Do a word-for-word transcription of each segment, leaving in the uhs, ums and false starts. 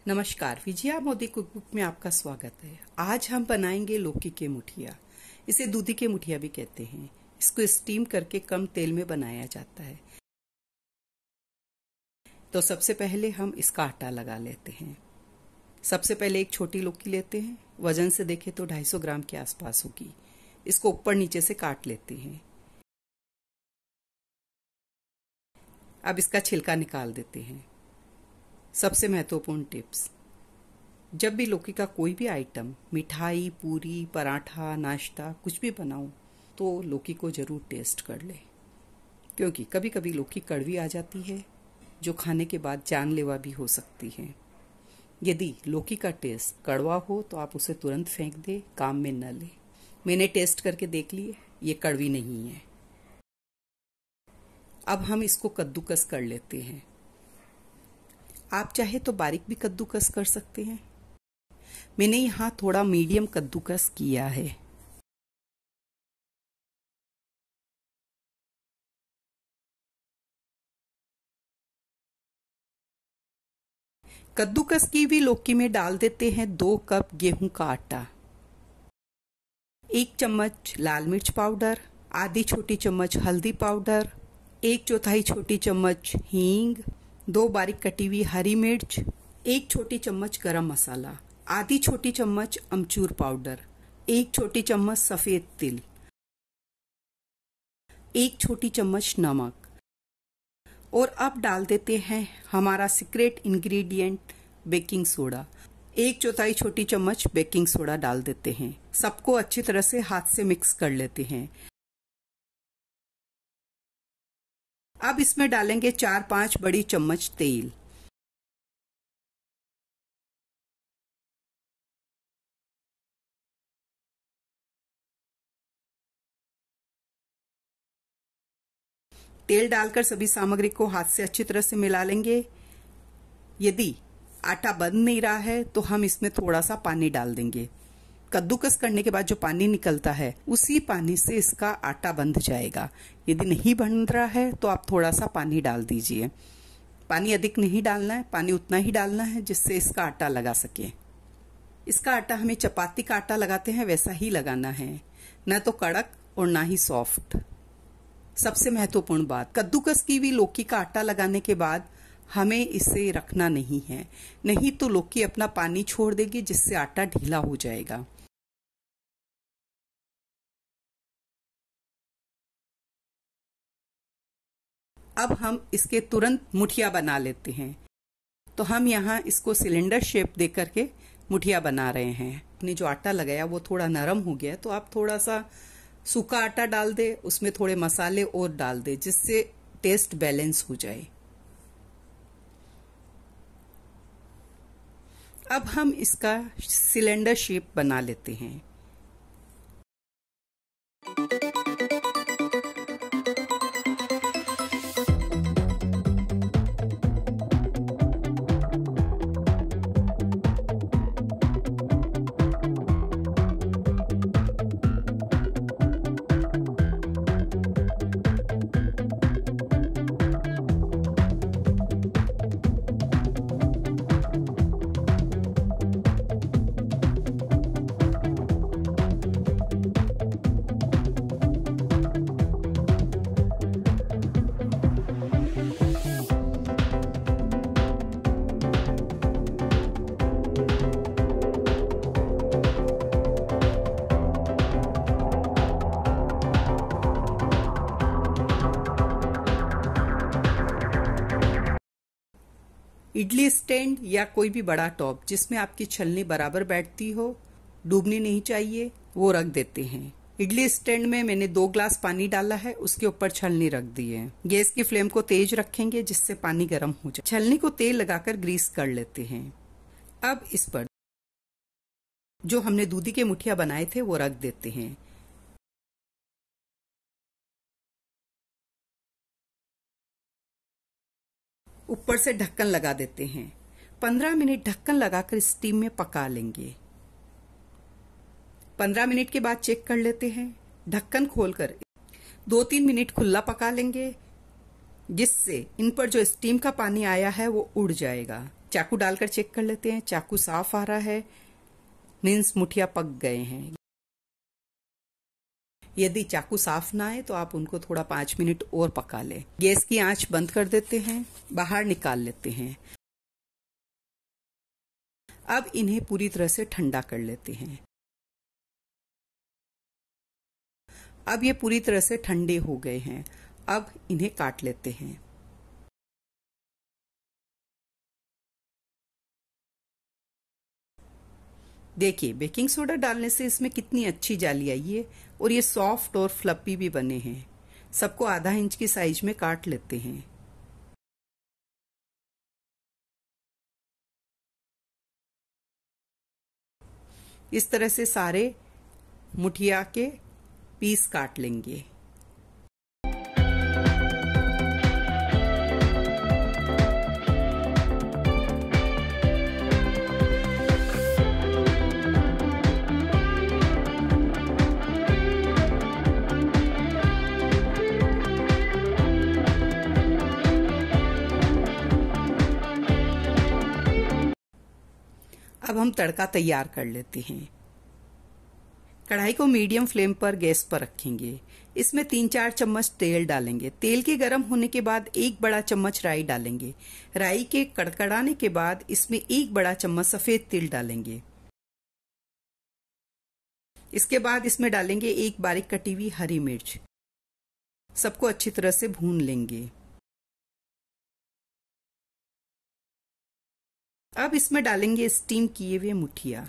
नमस्कार, विजया मोदी कुकबुक में आपका स्वागत है। आज हम बनाएंगे लौकी के मुठिया। इसे दूधी के मुठिया भी कहते हैं। इसको स्टीम करके कम तेल में बनाया जाता है। तो सबसे पहले हम इसका आटा लगा लेते हैं। सबसे पहले एक छोटी लौकी लेते हैं। वजन से देखें तो ढाई सौ ग्राम के आसपास होगी। इसको ऊपर नीचे से काट लेते हैं। अब इसका छिलका निकाल देते हैं। सबसे महत्वपूर्ण टिप्स, जब भी लौकी का कोई भी आइटम, मिठाई, पूरी, पराठा, नाश्ता कुछ भी बनाओ तो लौकी को जरूर टेस्ट कर ले, क्योंकि कभी कभी लौकी कड़वी आ जाती है जो खाने के बाद जानलेवा भी हो सकती है। यदि लौकी का टेस्ट कड़वा हो तो आप उसे तुरंत फेंक दे, काम में न ले। मैंने टेस्ट करके देख लिए, ये कड़वी नहीं है। अब हम इसको कद्दूकस कर लेते हैं। आप चाहे तो बारीक भी कद्दूकस कर सकते हैं। मैंने यहाँ थोड़ा मीडियम कद्दूकस किया है। कद्दूकस की हुई लौकी में डाल देते हैं दो कप गेहूं का आटा, एक चम्मच लाल मिर्च पाउडर, आधी छोटी चम्मच हल्दी पाउडर, एक चौथाई छोटी चम्मच हींग, दो बारीक कटी हुई हरी मिर्च, एक छोटी चम्मच गरम मसाला, आधी छोटी चम्मच अमचूर पाउडर, एक छोटी चम्मच सफेद तिल, एक छोटी चम्मच नमक। और अब डाल देते हैं हमारा सीक्रेट इंग्रेडिएंट बेकिंग सोडा। एक चौथाई छोटी चम्मच बेकिंग सोडा डाल देते हैं। सबको अच्छी तरह से हाथ से मिक्स कर लेते हैं। अब इसमें डालेंगे चार पांच बड़ी चम्मच तेल। तेल डालकर सभी सामग्री को हाथ से अच्छी तरह से मिला लेंगे। यदि आटा बंध नहीं रहा है तो हम इसमें थोड़ा सा पानी डाल देंगे। कद्दूकस करने के बाद जो पानी निकलता है उसी पानी से इसका आटा बंध जाएगा। यदि नहीं बन रहा है तो आप थोड़ा सा पानी डाल दीजिए। पानी अधिक नहीं डालना है, पानी उतना ही डालना है जिससे इसका आटा लगा सके। इसका आटा हमें चपाती का आटा लगाते हैं वैसा ही लगाना है, न तो कड़क और ना ही सॉफ्ट। सबसे महत्वपूर्ण बात, कद्दूकस की हुई लौकी का आटा लगाने के बाद हमें इसे रखना नहीं है, नहीं तो लौकी अपना पानी छोड़ देगी जिससे आटा ढीला हो जाएगा। अब हम इसके तुरंत मुठिया बना लेते हैं। तो हम यहाँ इसको सिलेंडर शेप दे करके मुठिया बना रहे हैं। अपने जो आटा लगाया वो थोड़ा नरम हो गया, तो आप थोड़ा सा सूखा आटा डाल दे, उसमें थोड़े मसाले और डाल दे जिससे टेस्ट बैलेंस हो जाए। अब हम इसका सिलेंडर शेप बना लेते हैं। इडली स्टैंड या कोई भी बड़ा टॉप जिसमें आपकी छलनी बराबर बैठती हो, डूबनी नहीं चाहिए, वो रख देते हैं। इडली स्टैंड में मैंने दो ग्लास पानी डाला है, उसके ऊपर छलनी रख दी है। गैस की फ्लेम को तेज रखेंगे जिससे पानी गर्म हो जाए। छलनी को तेल लगाकर ग्रीस कर लेते हैं। अब इस पर जो हमने दूधी के मुठिया बनाए थे वो रख देते हैं। ऊपर से ढक्कन लगा देते हैं। पंद्रह मिनट ढक्कन लगाकर स्टीम में पका लेंगे। पंद्रह मिनट के बाद चेक कर लेते हैं। ढक्कन खोलकर दो तीन मिनट खुला पका लेंगे, जिससे इन पर जो स्टीम का पानी आया है वो उड़ जाएगा। चाकू डालकर चेक कर लेते हैं। चाकू साफ आ रहा है, मीन्स मुठिया पक गए हैं। यदि चाकू साफ ना आए तो आप उनको थोड़ा पांच मिनट और पका लें। गैस की आंच बंद कर देते हैं, बाहर निकाल लेते हैं। अब इन्हें पूरी तरह से ठंडा कर लेते हैं। अब ये पूरी तरह से ठंडे हो गए हैं। अब इन्हें काट लेते हैं। देखिए, बेकिंग सोडा डालने से इसमें कितनी अच्छी जाली आई है और ये सॉफ्ट और फ्लफी भी बने हैं। सबको आधा इंच की साइज में काट लेते हैं। इस तरह से सारे मुठिया के पीस काट लेंगे। अब हम तड़का तैयार कर लेते हैं। कढ़ाई को मीडियम फ्लेम पर गैस पर रखेंगे। इसमें तीन चार चम्मच तेल डालेंगे। तेल के गर्म होने के बाद एक बड़ा चम्मच राई डालेंगे। राई के कड़कड़ाने के बाद इसमें एक बड़ा चम्मच सफेद तिल डालेंगे। इसके बाद इसमें डालेंगे एक बारीक कटी हुई हरी मिर्च। सबको अच्छी तरह से भून लेंगे। अब इसमें डालेंगे स्टीम किए हुए मुठिया।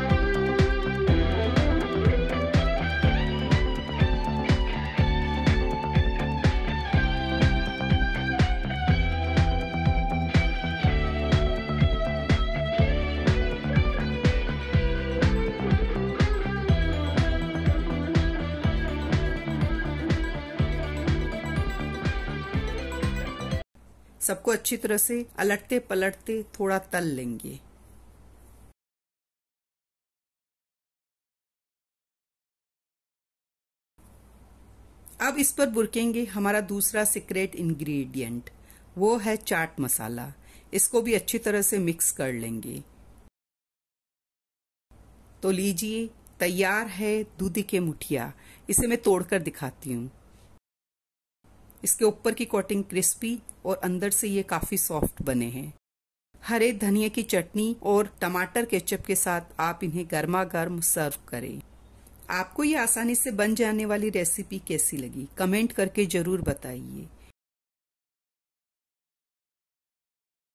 सबको अच्छी तरह से अलटते पलटते थोड़ा तल लेंगे। अब इस पर बुरकेंगे हमारा दूसरा सीक्रेट इंग्रेडिएंट, वो है चाट मसाला। इसको भी अच्छी तरह से मिक्स कर लेंगे। तो लीजिए, तैयार है दूधी के मुठिया। इसे मैं तोड़कर दिखाती हूँ। इसके ऊपर की कोटिंग क्रिस्पी और अंदर से ये काफी सॉफ्ट बने हैं। हरे धनिया की चटनी और टमाटर केचप के साथ आप इन्हें गर्मा गर्म सर्व करें। आपको ये आसानी से बन जाने वाली रेसिपी कैसी लगी, कमेंट करके जरूर बताइए।